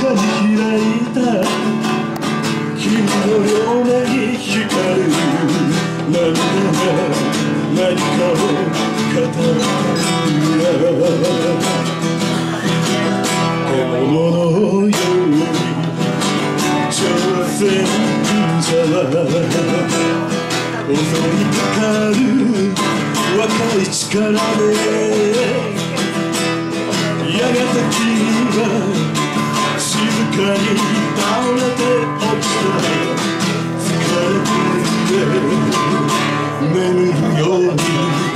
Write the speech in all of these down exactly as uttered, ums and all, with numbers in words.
かに開いた君の両目に光る涙が何かを語る獣のように挑戦者は襲いかかる若い力でやがて君は静かに倒れて落ちた疲れて眠るように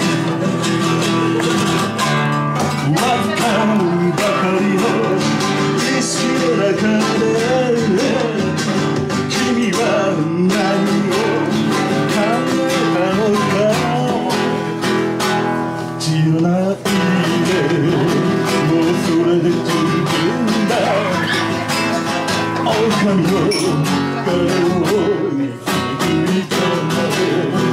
わずかばかりの意識の中で君は何を考えたのか知らないでもうそれで十分だ狼の彼を見つめたまで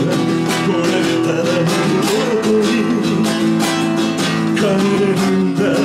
帰れるんだ